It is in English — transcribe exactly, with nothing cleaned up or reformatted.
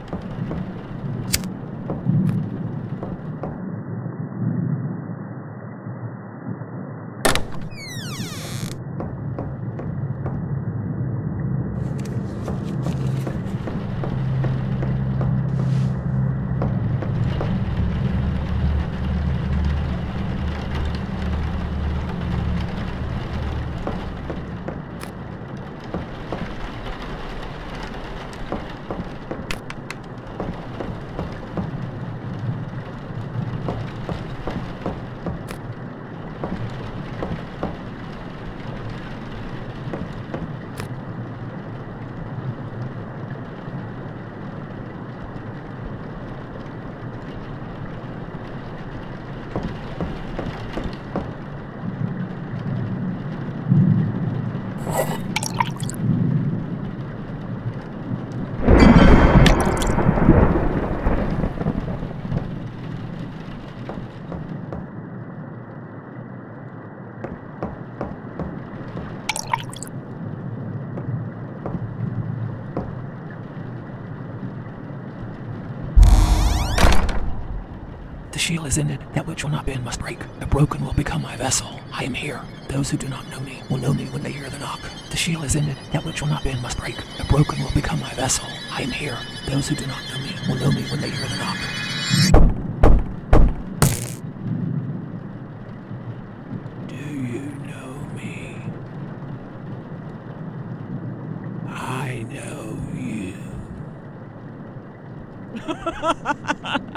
The shield is ended, that which will not bend must break. The broken will become my vessel. I am here. Those who do not know me will know me when they hear the knock. The shield is ended, that which will not bend must break. The broken will become my vessel. I am here. Those who do not know me will know me when they hear the knock. Do you know me? I know you.